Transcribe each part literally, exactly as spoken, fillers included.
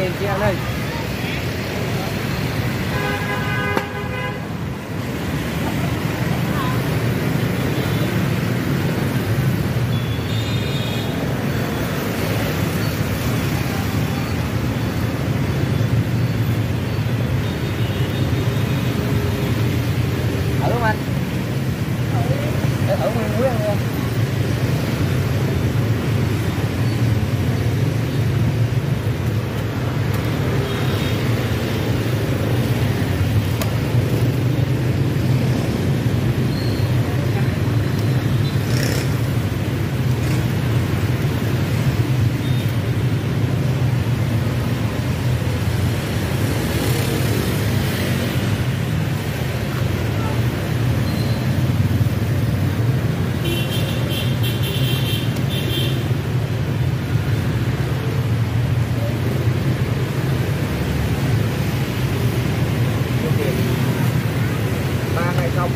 tiền chị ăn đi. Thử không anh? Để thử nguyên muối ăn luôn. Không.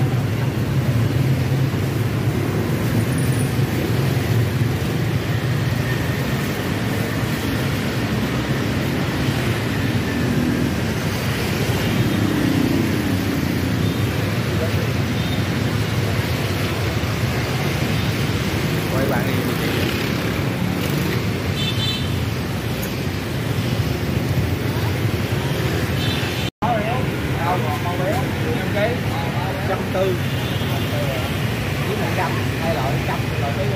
Quay bạn đi. Trăm tư với một trăm hai loại trăm loại cái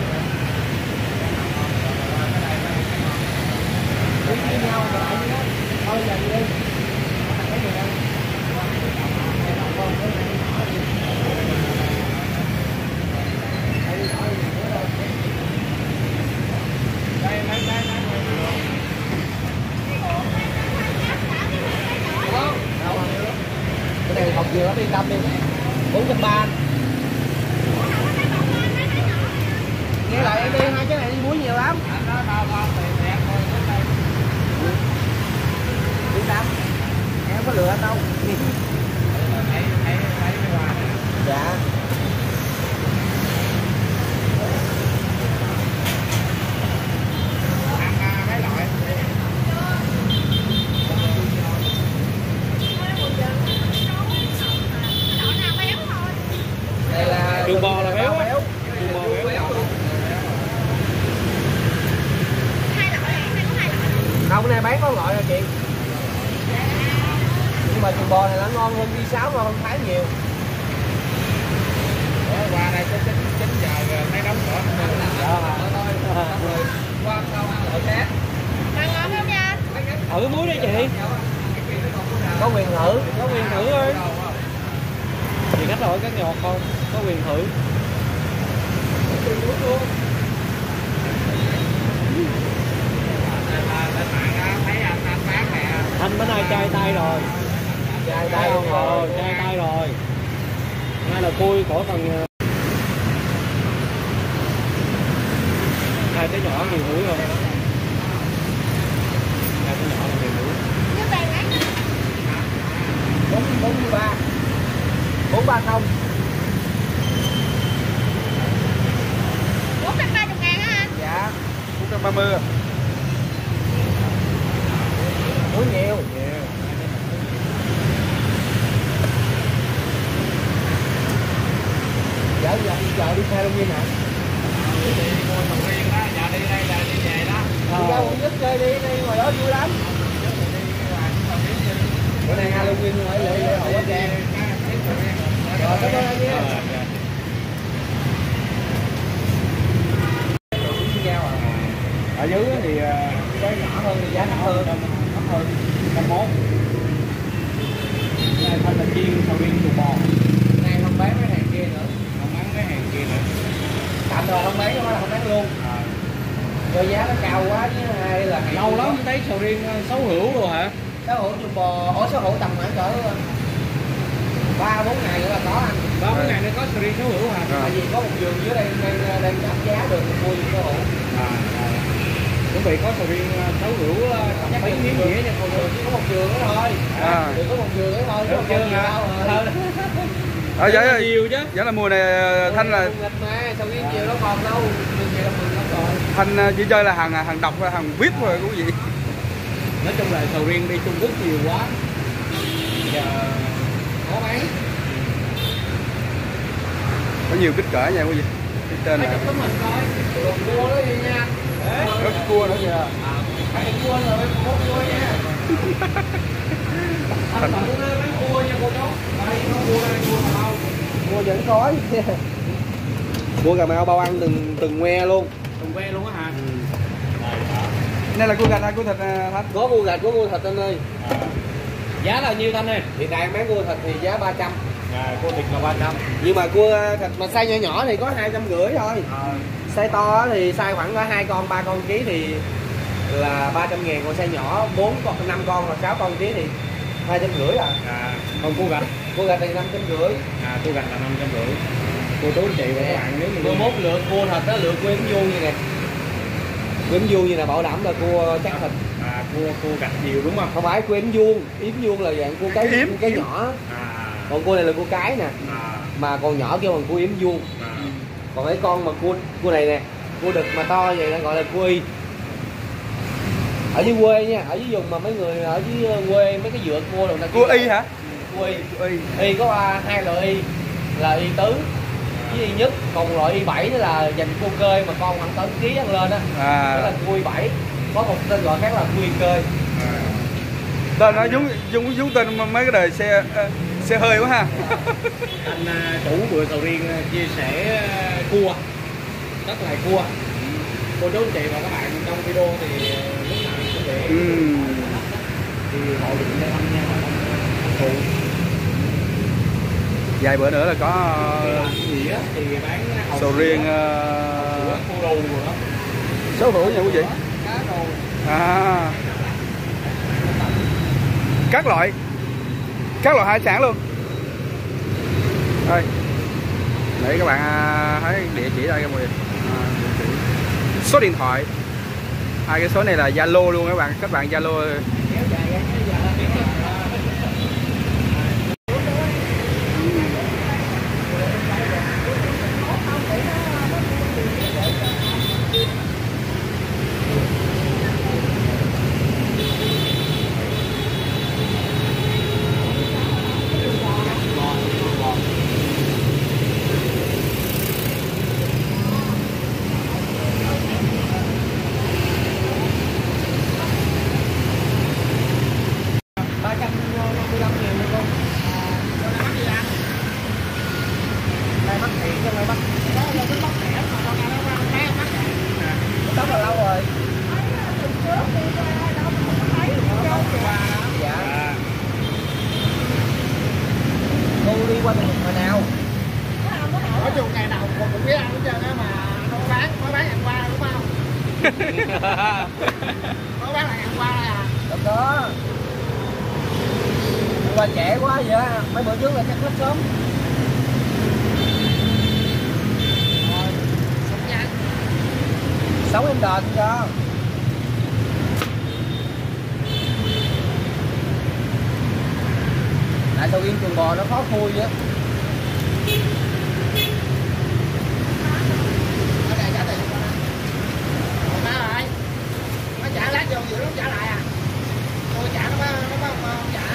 đi với nhau rồi lại đó thôi giờ đi đi cái gì đâu đây đây đây cái này học dừa đi tâm đi bốn trăm ba. Nghe lại em đi hai cái này đi muối nhiều lắm. Đi tâm em không có lừa anh đâu. Dạ đường bò là béo á. Đường bò béo. Không, cái này bán có loại rồi chị. Nhưng mà đường bò này nó ngon hơn đi sáu ngon hơn Thái nhiều. Đó, qua đây có chín chín giờ thấy đóng cửa. Qua sau ăn loại khác. Mà ngon không nha? Thử muối đi chị. Có quyền thử, có quyền thử thôi. Thì khách hỏi cái ngọt không? Có quyền thử. Anh bữa nay chai tay rồi. Chai tay không rồi, chai tay rồi. Ngay là cui khỏi phần hai cái nhỏ nhiều muối không? Hai cái nhỏ nhiều muối. Bốn bốn mươi ba. Bốn ba không. Bốn trăm ba mươi ngàn á anh? Dạ. Bốn trăm ba mươi. Muối nhiều. Nhiều. Giờ giờ đi chợ đi xe luôn như nào? Đi mua sầu riêng đó, giờ đi đây giờ đi về đó. Đi ra quận nhất chơi đi, đi ngoài đó vui lắm. Bữa nay Halloween phải lễ lễ hội quá trang. Rồi cảm ơn anh nhé. Ở dưới thì cái nhỏ hơn thì giá nhỏ hơn, thấp hơn trăm mốt. Này thanh là chiên sầu riêng chuồng bò. Này không bán mấy hàng kia nữa, không bán mấy hàng kia nữa. Tạm thời không bán, không bán luôn. À. Do giá nó cao quá chứ hay là lâu lắm thấy sầu riêng sáu hữu luôn hả? Sáu hữu chuồng bò, ở sáu hữu tầm khoảng cỡ ba bốn ngày nữa là có anh. Ba bốn ngày nữa có sầu riêng sáu hữu hả? Tại vì có một vườn dưới đây đang đang áp giá được mua vườn sáu hữu. À. Chuẩn bị có sầu riêng sáu hữu tầm mấy miếng dĩa nha cô. Có một vườn nữa thôi. À. Chỉ có một vườn nữa thôi, có một vườn nhiều đâu. Ờ vậy là nhiều chứ. Vậy là mùa này Thanh là sầu riêng nhiều nó còn đâu. Thanh chỉ chơi là hàng hàng độc hay hàng vip rồi quý vị. Nói chung là sầu riêng đi Trung Quốc nhiều quá, giờ khó bán. Có nhiều kích cỡ nha quý vị. Cái tên là tấm hình coi, còn cua đó đi nha. rất cua nữa kìa. Phải cua rồi, có cua nha. Anh bạn cũng bán cua nha cô chú. Đây có cua đây, cua Cà Mau. Cua vẫn có. Cua Cà Mau bao ăn từng từng que luôn. Từng que luôn á hả? Ừ. Đây là cua gạch hay cua thịt Thanh? Có cua gạch, có cua thịt anh ơi. À. Giá là nhiêu Thanh ơi? Hiện tại bán cua thịt thì giá ba trăm. À, cua thịt là ba trăm. Nhưng mà cua thịt mà size nhỏ nhỏ thì có hai trăm rưỡi thôi. À. Size to thì size khoảng có hai con, ba con ký thì là ba trăm ngàn, còn size nhỏ bốn con, năm con hoặc sáu con ký thì hai trăm rưỡi à. À, còn cua gạch? Cua gạch thì năm trăm rưỡi. À, cua gạch là năm trăm rưỡi. Cô chú anh chị và các bạn nếu như mười mốt lượt cua thịt đó, lượt cua yếm vuông như nè. Cua yếm vuông như là bảo đảm là cua chắc thịt. À, cua cua gạch nhiều đúng không? Không phải cua yếm vuông, yếm vuông là dạng cua cái Yếm. cua cái nhỏ. À. Còn cua này là cua cái nè. À. Mà còn nhỏ kêu bằng cua yếm vuông. À. Còn mấy con mà cua cua này nè, cua đực mà to vậy nó gọi là cua y. Ở dưới quê nha, ở dưới vùng mà mấy người ở dưới quê mấy cái dựa cua đồ ta Cua y hả? Cua y. Cua y. Y có ba, hai loại y là y tứ với y nhất, còn loại y bảy đó là dành cua cơi mà con khoảng tới ký ăn lên á. À. Đó là cua y bảy. Có một tên gọi khác là cua y cơi. À. Tên nó giống giống giống tên mấy cái đời xe xe hơi quá ha. Anh chủ bữa sầu riêng chia sẻ cua, rất là cua. Cô chú anh chị và các bạn trong video thì lúc nào cũng để Ừ. thì họ điện cho anh nha mà không phụ. Vài bữa nữa là có Gì á thì bán sầu riêng uh... cô đồ rồi đó. số hữu nha quý vị. Cá đồ. À. Các loại các loại hải sản luôn. Đây để các bạn thấy địa chỉ đây các mọi người. À, số điện thoại, hai cái số này là Zalo luôn các bạn, các bạn Zalo. Rất là lâu rồi. Dạ. Cô đi qua đường hồi nào? Nói chung ngày nào cũng cũng biết ăn hết trơn á mà không có bán, mới bán ngày qua đúng không? Mới bán là ngày qua đây à? Đúng đó. Qua trễ quá vậy á, mấy bữa trước là chắc hết sớm. Rồi, sống nhanh. Sống em đền cho. Tại sầu riêng chuồng bò nó khó khui á. Ở đây trả tiền cho nó. Còn má rồi. Nó trả lát vô vừa nó trả lại à? Tôi trả nó mới nó mới không trả.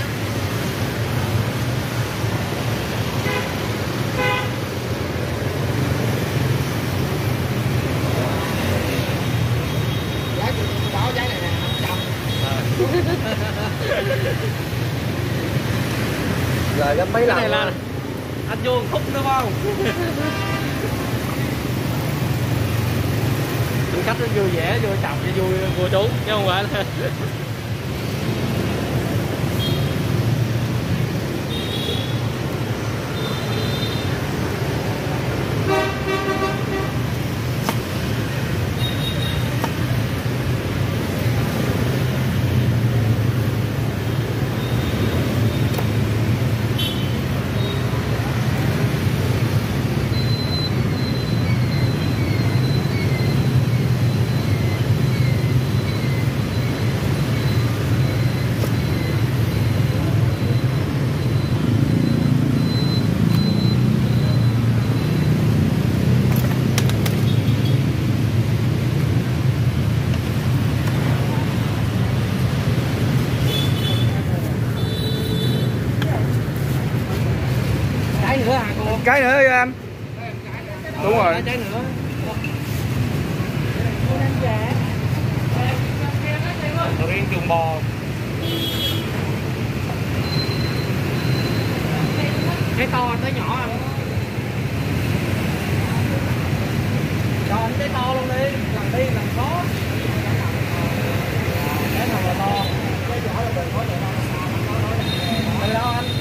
Giá chuồng bò giá này nè năm trăm. Rồi gấp mấy lần. Cái này là anh vô khúc đúng không? Anh khách nó vui vẻ, vui chồng cho vui cô chú chứ không phải là cái nữa anh. Đúng rồi. Trái nữa. Sầu riêng chuồng bò. Cái to tới nhỏ anh. Cho anh cái to luôn đi, lần đi lần có. Cái nào là to, cái nhỏ là đừng có vậy đâu. Mình lo anh.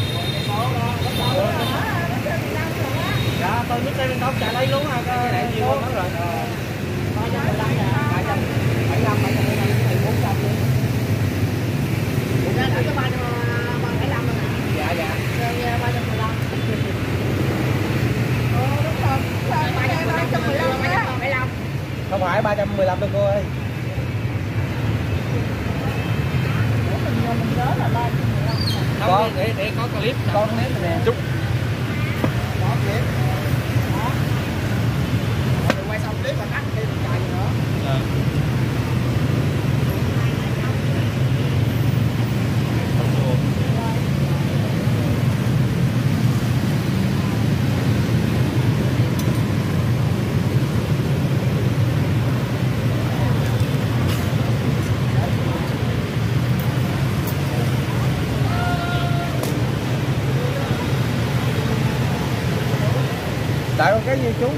Dạ, tôi nước đây bên đó trả lấy luôn hả? Cái này nhiều lắm rồi. ba trăm mười lăm ngàn, ba trăm bảy mươi lăm, ba trăm mười lăm, bốn trăm đi. Dạ, đã có ba trăm bảy mươi lăm rồi nè. Dạ, dạ. ba trăm mười lăm. Ờ, đúng rồi. ba trăm mười lăm, ba trăm bảy mươi lăm. Không phải ba trăm mười lăm đâu cô ơi. Mình nhớ là ba trăm mười lăm. Có, để, để có clip. Có clip nè. Chút. Có clip. Đó. Rồi quay xong clip và cắt thêm một chạy nữa. À. Tại con cái gì chú?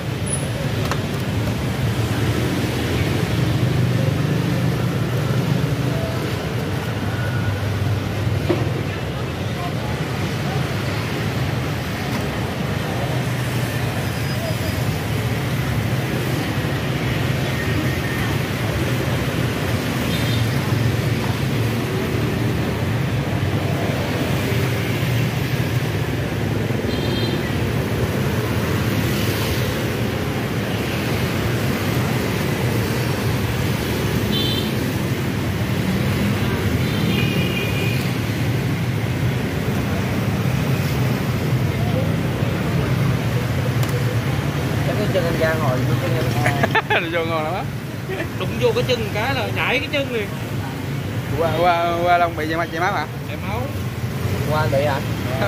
Chân anh ra ngồi vô chân Nó vô ngon lắm á. đụng vô cái chân cái là nhảy cái chân liền. Qua qua qua Long bị chảy chảy máu hả? Chảy máu. Qua bị hả?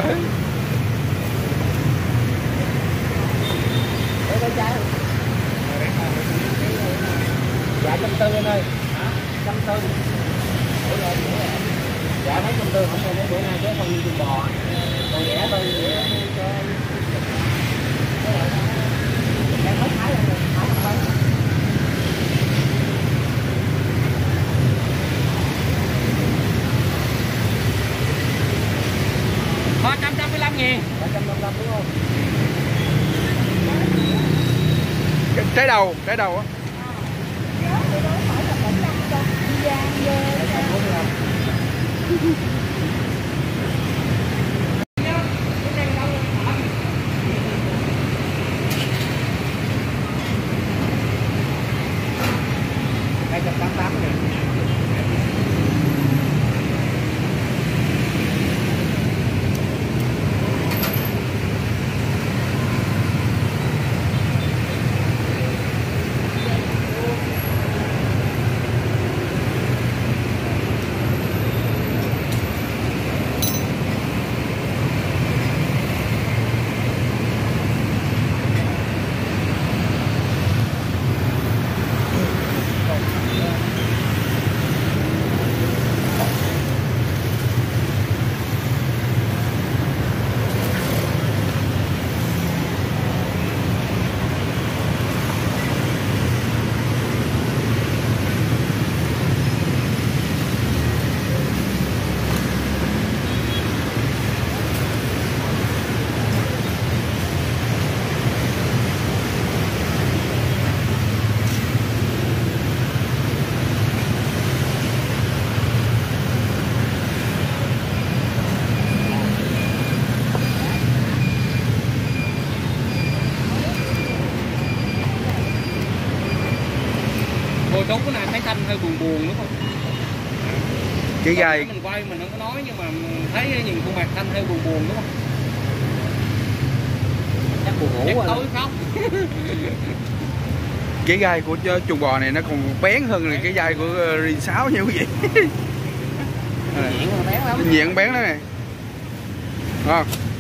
Để cái trái không? Dạ trăm tư anh ơi. Hả? Trăm tư. Dạ mấy trăm tư không rồi mấy bữa nay chứ không như bò. Còn rẻ tôi rẻ cho em mới thái rồi, thái không thôi. ba trăm năm mươi lăm ngàn. ba trăm năm mươi lăm đúng không? Cái, trái đầu, trái đầu á. hai trăm tám mươi tám ngàn. Cô chú cái này thấy thanh hơi buồn buồn đúng không? Chỉ gai mình quay mình không có nói nhưng mà thấy nhìn khuôn mặt thanh hơi buồn buồn đúng không? Chắc buồn ngủ rồi. Tối khóc. cái gai của chuồng bò này nó còn bén hơn là cái gai của Rin sáu như quý vị. Nhện mà bén lắm. Nhện bén đó này. Ngon.